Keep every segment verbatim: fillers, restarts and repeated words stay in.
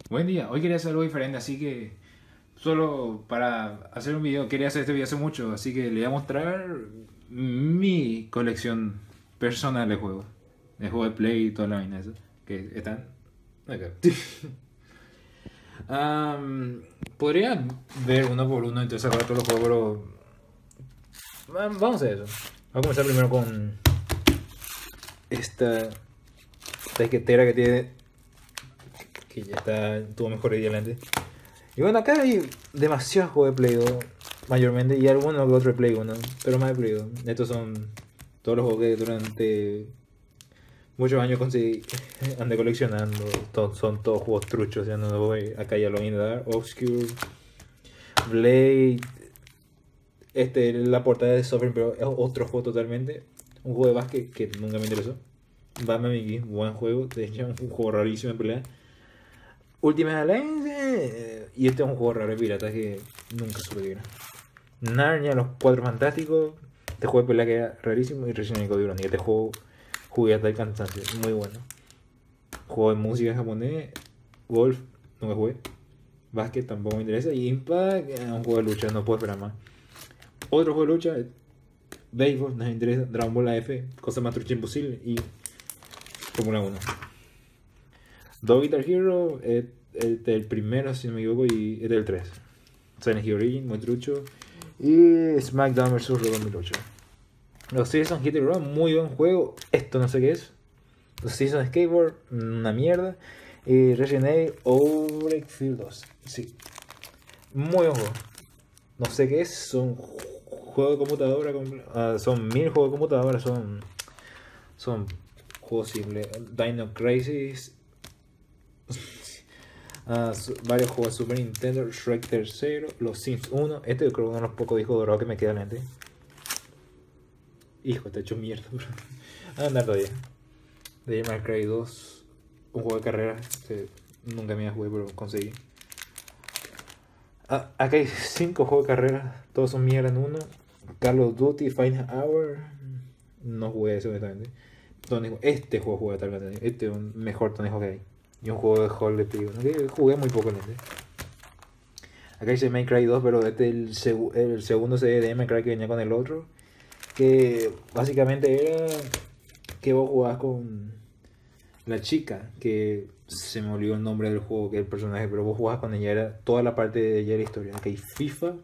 Buen día, hoy quería hacer algo diferente, así que solo para hacer un video, quería hacer este video hace mucho, así que le voy a mostrar mi colección personal de juegos, de juegos de Play y toda la vaina esa, que están acá. Am, podría ver uno por uno, entonces sacar todos los juegos, pero va- vamos a eso. Vamos a comenzar primero con esta taquetera que tiene, que ya está, tuvo mejor idea delante. Y bueno, acá hay demasiados juegos de Play dos, mayormente, y algunos que otro de Play uno, pero más de Play dos. Estos son todos los juegos que durante muchos años conseguí, andé coleccionando. Todos, son todos juegos truchos, ya no voy acá ya lo voy a dar. Obscure, Blade, este, la portada de Sovereign, pero es otro juego totalmente. Un juego de básquet que nunca me interesó. Batman Begins, buen juego, de hecho es un juego rarísimo de pelea. Ultimate Alliance, eh, y este es un juego raro de pirata que nunca supe que era. Narnia, los cuatro fantásticos. Este juego de pelea que era rarísimo. Y Resident Evil Code Verónica. Este juego jugué hasta el cansancio. Muy bueno. Juego de música japonés. Golf, no me jugué. Básquet tampoco me interesa. Y Impact, eh, un juego de lucha. No puedo esperar más. Otro juego de lucha. Béisbol, no me interesa. Dragon Ball A F, cosa más trucha imposible. Y Fórmula uno. Dog Guitar Hero, es el, el primero, si no me equivoco. Y este es el tres. Silent Hill Origin, muy trucho. Y SmackDown versus. Raw dos mil ocho. Los Seasons Hit and Run, muy buen juego. Esto no sé qué es. Los Seasons Skateboard, una mierda. Y Resident Evil Outbreak dos. Sí, muy buen juego. No sé qué es. Son juegos de computadora. Uh, son mil juegos de computadora. Son, son juegos simples. Dino Crisis. Uh, varios juegos de Super Nintendo. Shrek tercero. Los Sims uno. Este creo que uno de los pocos discos dorados que me queda en mente. Hijo, está hecho mierda, bro. A andar todavía. Devil May Cry dos, un juego de carrera que nunca me jugué, pero conseguí. Ah, acá hay cinco juegos de carrera, todos son mierda en uno. Call of Duty, Final Hour, no jugué eso honestamente. Este juego jugué tal vez, este es un mejor torneo que hay. Y un juego de Hall de Play, que jugué muy poco en este. Acá dice May Cry dos, pero este es el, seg el segundo C D de May Cry que venía con el otro. Que básicamente era que vos jugabas con la chica, que se me olvidó el nombre del juego, que es el personaje, pero vos jugabas con ella, era toda la parte de ella era historia. Acá hay FIFA.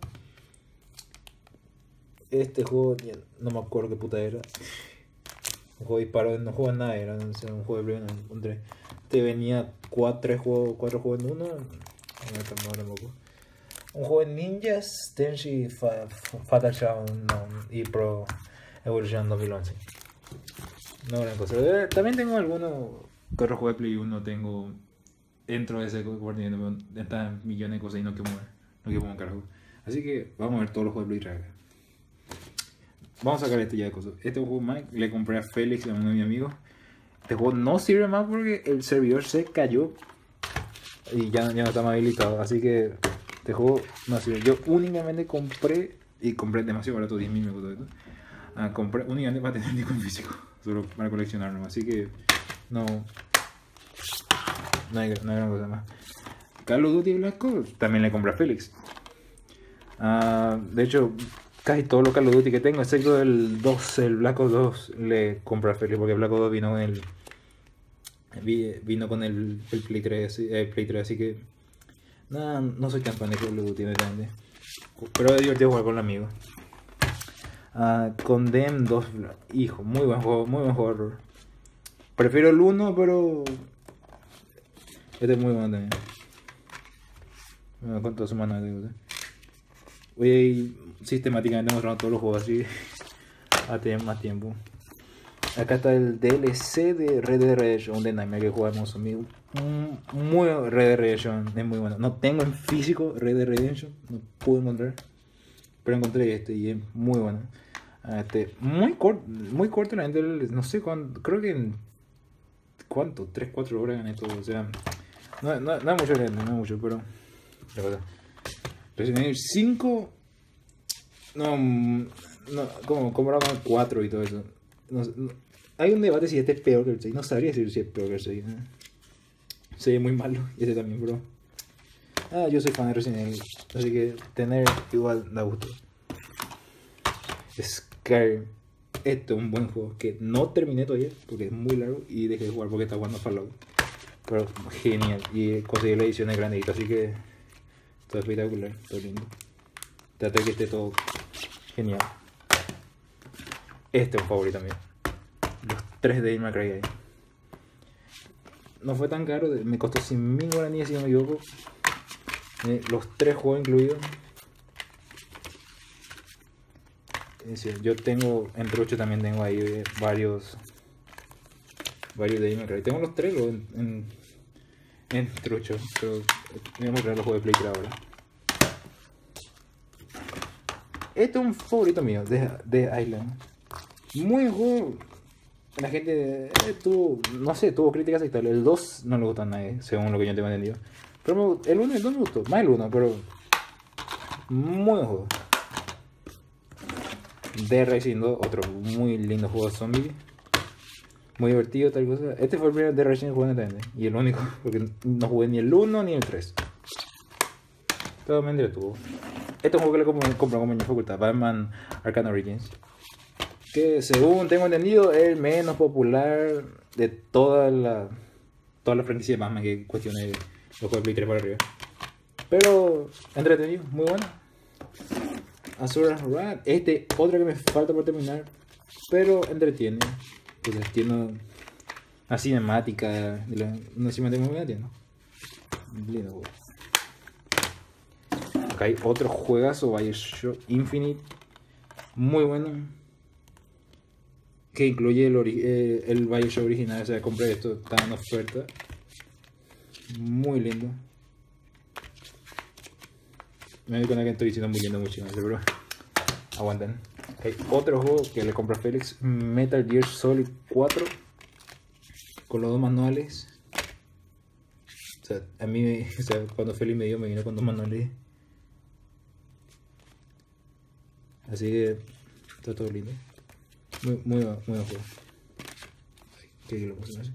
Este juego, no me acuerdo qué puta era. Un juego de disparo, no juego nada, era un juego de Play, no encontré. Te venía cuatro, tres juegos, cuatro juegos en uno. No, tampoco. Un juego de ninjas, Tenchi, Fa, Fatal Shadow no, y Pro Evolution dos mil once. No, gran cosa. Eh, También tengo algunos que otros juegos de Play uno tengo dentro de ese compartimiento, pero están millones de cosas y no que mover, no que mover un carajo. Así que vamos a ver todos los juegos de Play tres. Vamos a sacar este ya de cosas. Este juego más le compré a Félix, a uno de mis amigos. Este juego no sirve más porque el servidor se cayó y ya, ya no está más habilitado. Así que este juego no sirve. Yo únicamente compré, y compré demasiado barato, diez mil me costó esto. Ah, compré únicamente para tener el disco en físico, solo para coleccionarlo. Así que no, no hay, no hay gran cosa más. Call of Duty Black Ops también le compré a Félix. Uh, de hecho, casi todos los Call of Duty que tengo, excepto el dos, el Black Ops dos, le compré a Félix porque Black Ops dos vino con el vino con el, el Play tres, el Play tres, así que no, no soy tan fan de Call of Duty, pero es divertido jugar con amigos. Uh, Condemn dos, hijo, muy buen juego, muy buen juego. Prefiero el uno, pero este es muy bueno también. ¿Cuántas semanas tengo? Voy a ir sistemáticamente mostrando todos los juegos así a tener más tiempo. Acá está el D L C de Red Dead Redemption de Nightmare que jugamos amigo. Muy Red Dead Redemption, es muy bueno. No tengo en físico Red Dead Redemption, no pude encontrar, pero encontré este y es muy bueno. Este, muy corto, muy corto la gente, no sé cuánto, creo que en cuánto, tres cuatro horas en esto, o sea, no, no, no es mucho, no es mucho, pero la verdad. Resident Evil cinco, no, no, como comparado con cuatro y todo eso. No, no, hay un debate si este es peor que el seis, no sabría decir si es peor que el seis. ¿eh? se ve muy malo. Y este también, bro. Ah, yo soy fan de Resident Evil, así que tener igual da gusto. Skyrim. Este es un buen juego que no terminé todavía porque es muy largo y dejé de jugar porque estaba jugando Fallout. Pero genial. Y conseguí la edición de grandecita, así que todo espectacular, todo lindo. Trata de que esté todo genial. Este es un favorito mío. Los tres de Devil May Cry ahí. No fue tan caro, me costó cien mil guaraníes si no me equivoco. Eh, los tres juegos incluidos. Es decir, yo tengo, en trucho también tengo ahí eh, varios Varios de Devil May Cry. Tengo los tres en, en, en trucho, pero voy a mostrar los juegos de Play tres ahora. Este es un favorito mío, de, de Island. Muy buen juego. La gente eh, tuvo, no sé, tuvo críticas aceptables. El dos no le gustó a nadie, según lo que yo tengo entendido. Pero el uno y el dos me gustó, más el uno, pero muy buen juego. Dead Rising dos, otro muy lindo juego de zombies. Muy divertido, tal cosa. Este fue el primer Dead Rising que jugué en Nintendo. Y el único, porque no jugué ni el uno ni el tres. Todo me entretuvo. Este es un juego que le compré como mi facultad, Batman Arkham Origins. Que según tengo entendido es el menos popular de toda la toda la franquicia de Batman, que cuestione los juegos de Play tres para arriba. Pero entretenido, muy bueno. Asura's Wrath, este otro que me falta por terminar, pero entretiene. Pues tiene una cinemática, de la, una cinemática muy buena, ¿no? Lindo juego. Acá hay otro juegazo, Bioshock Infinite, muy bueno. Que incluye el, eh, el Bioshock original, o sea, compré esto, está en oferta. Muy lindo. Me doy cuenta que estoy diciendo muy lindo mucho, pero aguanten. Hay otro juego que le compré a Félix, Metal Gear Solid cuatro, con los dos manuales. O sea, a mí, o sea, cuando Félix me dio, me vino con dos manuales. Así que está todo lindo. Muy, muy, muy buen juego. ¿Qué lo puse así?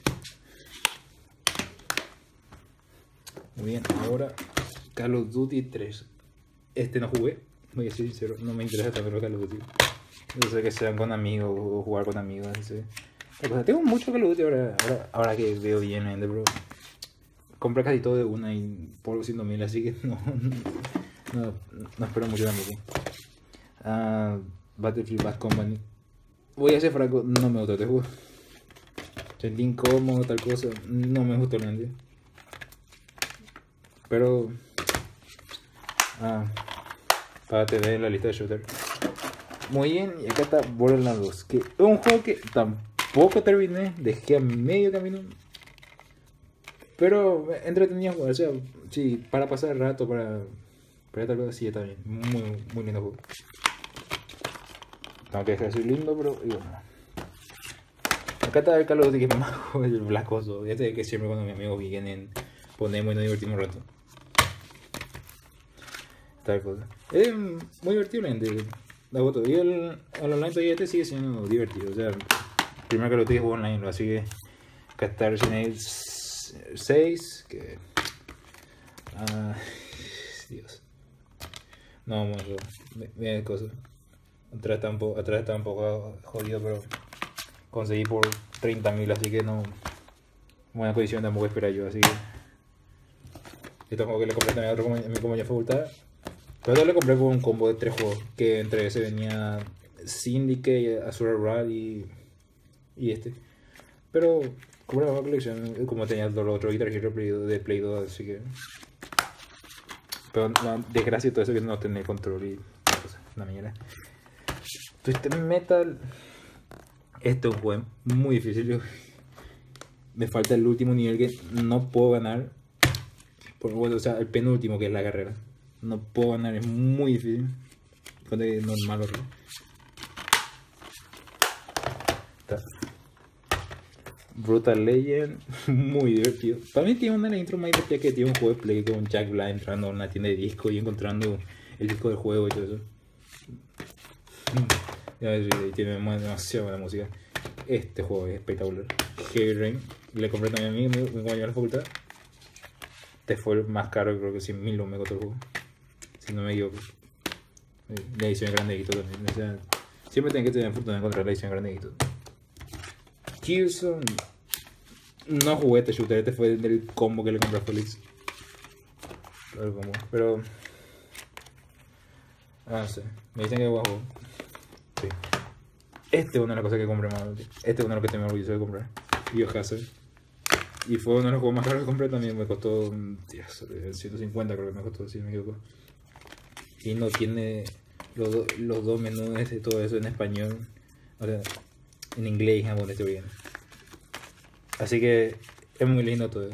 Muy bien, ahora Call of Duty tres. Este no jugué, voy a ser sincero, no me interesa tanto Call of Duty. No sé que sean con amigos o jugar con amigos, así. Pero tengo mucho Call of Duty ahora, ahora, ahora que veo bien, gente, bro. Compré casi todo de una y por ciento mil, así que no, no, no espero mucho tampoco. Uh, Battlefield Bad Company. Voy a ser franco, no me gusta este juego. El incómodo, tal cosa, no me gusta realmente. Pero ah, para tener la lista de shooter. Muy bien, y acá está Borderlands dos, que es un juego que tampoco terminé, dejé a medio camino. Pero entretenido jugar, o sea, sí, para pasar el rato, para, para tal cosa, sí, está bien. Muy, muy lindo juego. Tengo que dejar de ser lindo, pero y bueno. Acá está el Call of Duty que es más el Black Ops dos. Este es que siempre cuando mis amigos vienen ponemos y nos divertimos un rato. Tal cosa. Es muy divertido la gente. La voto. Y el, el online todavía este sigue siendo divertido. O sea, primero que lo tuve juego online, así que acá está Resident Evil seis. Que. Ah, Dios. No, bueno, mira cosas. Atrás está un poco, atrás está un poco jodido, pero conseguí por treinta mil, así que no. Buena condición tampoco espera yo, así que. Esto como que le compré también a otro a mi compañía facultad. Pero yo le compré por un combo de tres juegos, que entre ese venía Syndicate, Asura's Wrath y, y este. Pero compré la colección, como tenía los otros Guitar Hero de Play dos, así que. Pero la desgracia de todo eso que no tener control y cosas, una mierda. Twisted Metal. Este es un juego muy difícil. Yo, me falta el último nivel que no puedo ganar. Por, bueno, o sea, el penúltimo que es la carrera. No puedo ganar, es muy difícil. Cuando es normal o Está. Brutal Legend, muy divertido. También tiene una de las intros más divertidas que tiene un juego de Play con Jack Black entrando a una tienda de discos y encontrando el disco del juego y todo eso. Tiene demasiada buena música. Este juego es espectacular. Heavy Rain, le compré también a mí, mi, mi compañero de la facultad. Este fue el más caro, creo que cien mil lo me costó el juego. Si no me equivoco. La edición grandejito también. O sea, siempre tenés que tener fortuna de encontrar la edición grandejito. Killzone. No jugué este shooter, este fue del combo que le compré a Félix. Pero. Ah, no sé. Me dicen que es buen juego. Sí. Este es una de las cosas que compré más. Este es uno de los que tengo orgulloso de comprar. Biohazard. Y fue uno de los juegos más caros que compré también. Me costó. Dios, ciento cincuenta creo que me costó, si no me equivoco. Y no tiene los, do, los dos menús y todo eso en español. O sea, en inglés y japonés te viene. Así que es muy lindo todo.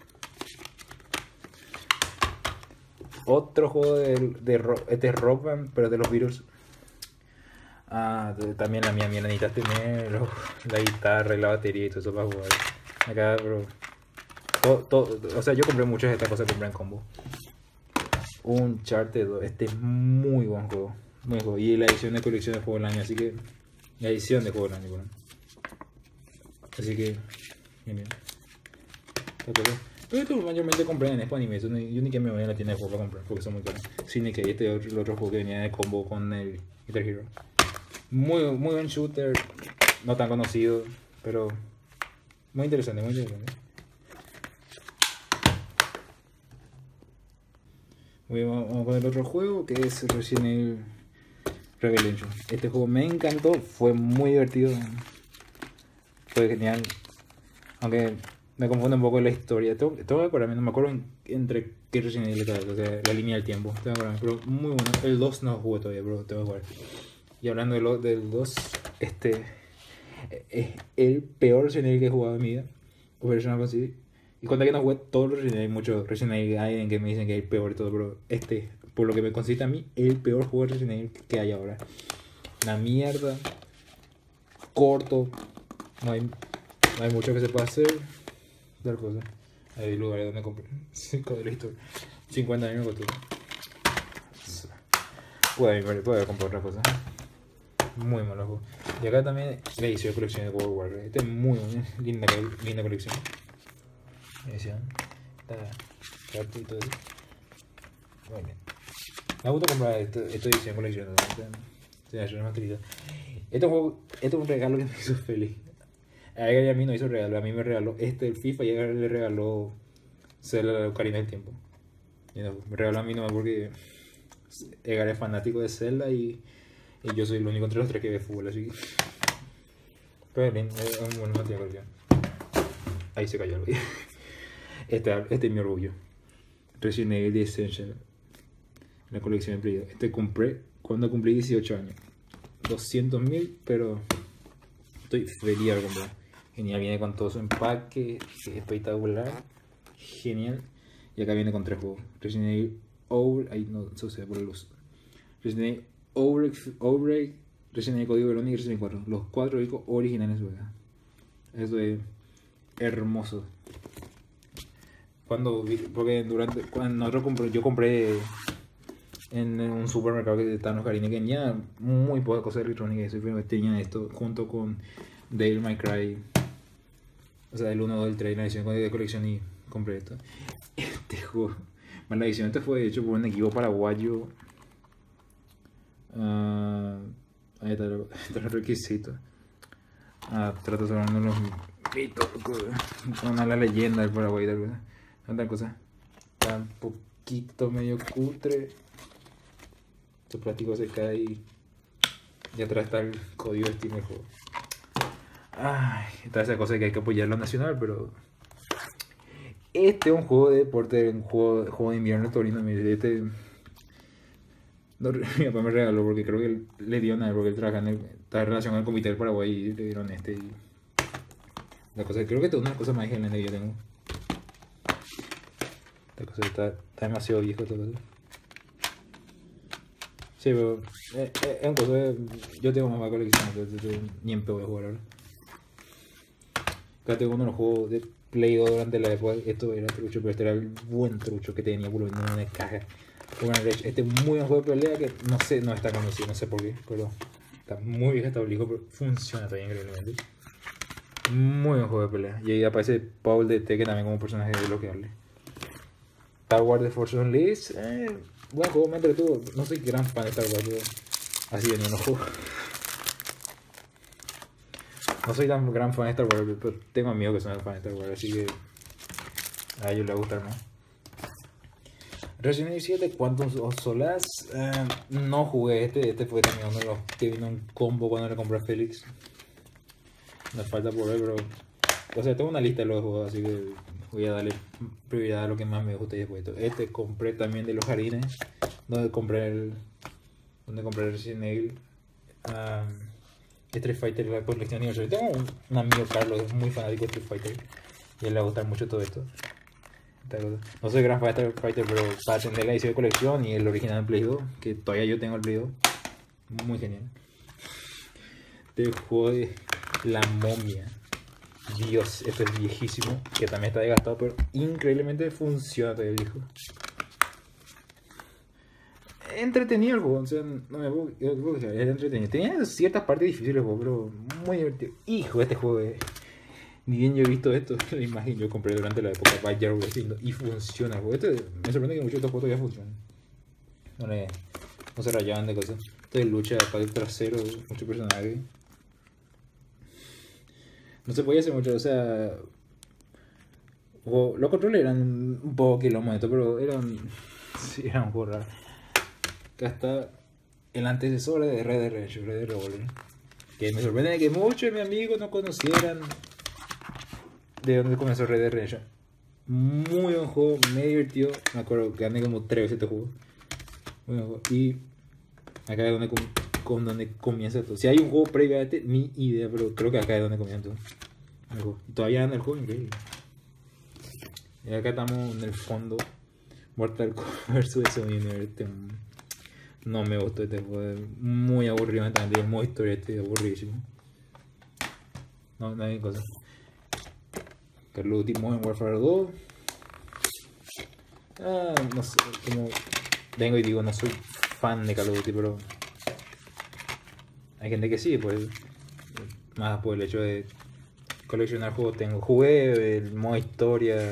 Otro juego de, de, de este es Rock Band, pero de los Beatles. Ah, también la mía, mía necesitas tener la guitarra y la batería y todo eso para jugar. Acá, bro. Todo, todo, o sea, yo compré muchas de estas cosas que compré en combo. Uncharted dos, este es muy buen juego. Muy buen juego. Y la edición de colección de juego del año, así que. La edición de juego del año, bueno. Así que. Bien, bien. Pero esto mayormente compré en Expo Anime. Yo ni que me voy a la tienda de juego para comprar porque son muy caros. Sí, ni que este otro, el otro juego que venía de combo con el Guitar Hero. Muy, muy buen shooter. No tan conocido, pero. Muy interesante, muy interesante. Muy bien, vamos con el otro juego que es Resident Evil Revelation. Este juego me encantó, fue muy divertido. Fue genial. Aunque me confunde un poco la historia. Tengo, tengo que acordarme, no me acuerdo en, entre qué Resident Evil está, o sea, la línea del tiempo. Tengo que acordarme, pero muy bueno. El dos no jugué todavía, pero tengo que jugar. Y hablando de lo, del dos, este es el peor Resident Evil que he jugado en mi vida. Operational City. Y cuando que no jugué todos los Resident Evil, hay muchos Resident Evil hay en que me dicen que es el peor y todo, pero este, por lo que me consiste a mí, es el peor juego de Resident Evil que hay ahora. Una mierda, corto, no hay, no hay mucho que se pueda hacer. Tal cosa. Hay lugares donde compré cinco de la historia. cincuenta años me costó. Puedo, puedo comprar otra cosa. Muy malo juego. Y acá también la edición de colección de World of Warcraft. Esta es muy linda, linda colección. Edición. Está y todo eso. Muy bien. Me gusta comprar esta, esta edición colección. Este juego, este es un regalo que me hizo feliz. A ella y a mí no hizo regalo, a mí me regaló este el FIFA y a ella le regaló Zelda la Ocarina del Tiempo. Y no, me regaló a mí nomás porque Edgar es fanático de Zelda y, y yo soy el único entre los tres que ve fútbol, así que. Pero bien, es un buen material colección. Ahí se cayó algo. Este, este es mi orgullo. Resident Evil The Essential. La colección de Play. Este compré cuando cumplí dieciocho años. doscientos mil, pero estoy feliz de comprar. Genial, viene con todo su empaque, que es espectacular. Genial. Y acá viene con tres juegos. Resident Evil Over. Ahí no sucede por la luz. Resident Evil Outbreak, Outbreak, Resident Evil Código Verónica y Resident Evil cuatro. Los cuatro discos originales, ¿verdad? Eso es hermoso. Cuando vi, porque durante cuando nosotros compré, yo compré en un supermercado que está en los Jardines, que tenía muy poca cosa de electrónica, y eso tenía esto junto con Devil May Cry, o sea, el uno, dos, el tres, la edición de colección, y compré esto. Este juego, bueno, la edición este fue hecho por un equipo paraguayo. Uh, ahí está, está el requisito. Ah, trata sobre uno de los mitos, una de las leyendas del Paraguay, tal cosa. Tanta cosa. Está un poquito medio cutre. Este plástico se cae y, y atrás está el código de Steam del juego. Ay, está esa cosa que hay que apoyar lo nacional, pero este es un juego de deporte, un juego, juego de invierno torino. Mire, este no, mi papá me regaló porque creo que le dio nada, porque él trabaja en el, está en relación al comité del Paraguay y le dieron este. Y la cosa, creo que esta es una cosa más excelente que yo tengo. Esta cosa está, está demasiado viejo todo eso. Sí, pero es, es, es un cosa de, yo tengo más colección, entonces ni en pedo de jugar ahora. Acá tengo uno de los juegos de Play dos durante la época. Esto era trucho, pero este era el buen trucho que tenía por lo menos una caja. Este es muy buen juego de pelea que no sé, no está conocido, no sé por qué, pero está muy bien establecido, pero funciona también increíblemente. Muy buen juego de pelea. Y ahí aparece Paul de Tekken también como personaje desbloqueable. Star Wars The Force Unleashed, eh, buen juego, me entretuvo. No soy gran fan de Star Wars, pero así venía los juegos. No soy tan gran fan de Star Wars, pero tengo amigos que son fans de Star Wars, así que a ellos les va a gustar más. Resident Evil siete, Quantum of Solace, eh, no jugué este, este fue también uno de los que vino en combo cuando le compré a Félix. Me falta por ver, pero... O sea, tengo una lista de los juegos, así que voy a darle prioridad a lo que más me gusta y después esto. Este compré también de los jardines, donde compré el... Donde compré el Resident Evil. Um, Street Fighter, la colección aniversario. Tengo un, un amigo, Carlos, es muy fanático de Street Fighter. Y a él le va a gustar mucho todo esto. No soy gran fan de Street Fighter, pero para tener la edición de colección y el original en Play dos, que todavía yo tengo el Play dos, muy genial. Este juego de La Momia. Dios, esto es viejísimo, que también está desgastado, pero increíblemente funciona todavía, viejo. Entretenido el juego, o sea, no me puedo quejar, es entretenido. Tenía ciertas partes difíciles el juego, pero muy divertido. Hijo, este juego es... Ni bien yo he visto esto, la imagen yo compré durante la época By Zero y funciona el juego. Este, me sorprende que muchos de estos juegos ya funcionan. No, le, no se rayaban de cosas. Esto es lucha para el trasero, muchos personajes. No se podía hacer mucho, o sea... Los controles eran un poco kilómetros, pero eran... Sí, eran un juego raro. Acá está el antecesor de Red Dead Redemption, Red Dead Revolver. Que me sorprende que muchos de mis amigos no conocieran de dónde comenzó Red Dead Redemption. Muy buen juego, me divertido. Me acuerdo que gané como tres veces este juego. Muy buen juego. Y acá es donde, com con donde comienza todo. Si hay un juego previo a este, ni idea, pero creo que acá es donde comienza todo. El juego. Todavía anda el juego, increíble. Y acá estamos en el fondo. Mortal Kombat versus Universe. No me gustó este juego, es muy aburrido, el modo historia este es aburridísimo. No, no hay cosa. Call of Duty Modern Warfare dos. Ah, no sé, como vengo y digo, no soy fan de Call of Duty, pero hay gente que sí, pues más por el hecho de coleccionar juegos. Tengo, jugué el modo historia.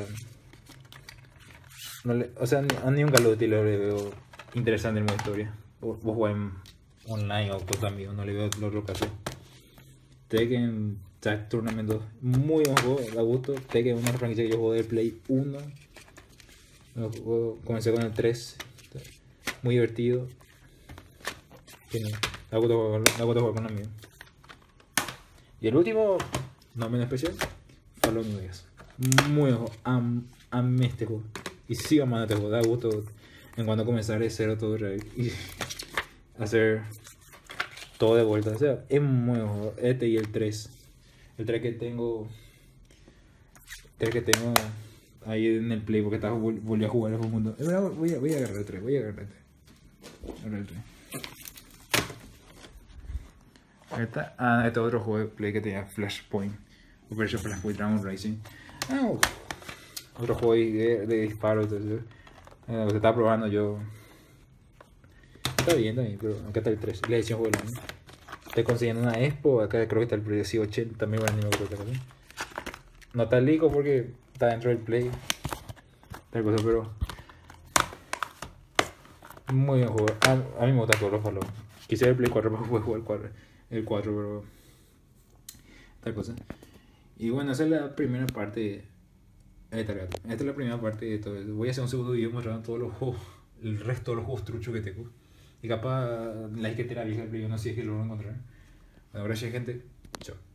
No le, o sea, a ni un Call of Duty le veo interesante el modo historia. Vos jugás online o cosas amigos, no le veo lo otro caso. Tekken Tag Tournament dos, muy buen juego, da gusto. Tekken es una franquicia que yo jugué de Play uno. Comencé con el tres, muy divertido. Genial, da gusto jugar, da gusto jugar con amigos. Y el último, no menos especial, Fallout New Vegas. Muy buen juego, am, amé este juego. Y sigo amando este juego, da gusto en cuando comenzar de cero todo y hacer todo de vuelta. O sea, es muy buen juego. Este y el tres. El tres que tengo. El tres que tengo ahí en el Play porque estaba, volví a jugar el mundo. Voy a, voy a agarrar el tres, voy a agarrar el tres. Agarrar el tres. Esta, ah, este otro juego de Play que tenía Flashpoint. Operation Flashpoint Dragon Racing. Ah, otro juego de, de disparo. Entonces, eh, lo que estaba probando yo. Está bien también, pero acá está el tres. La edición juego del año. Estoy consiguiendo una Expo. Acá creo que está el precio ochenta. También va a anime, creo que también. No está lico porque está dentro del Play. Tal cosa, pero. Muy buen juego. A, a mí me gustan todos los Fallout. Quisiera el Play cuatro para poder jugar el cuatro, el cuatro, pero. Tal cosa. Y bueno, esa es la primera parte. Esta, esta es la primera parte de todo. Voy a hacer un segundo video mostrando todos los juegos. El resto de los juegos truchos que tengo. Y capaz la disquetera vieja del Play, no sé si es que lo van a encontrar. Bueno, gracias gente. Chao.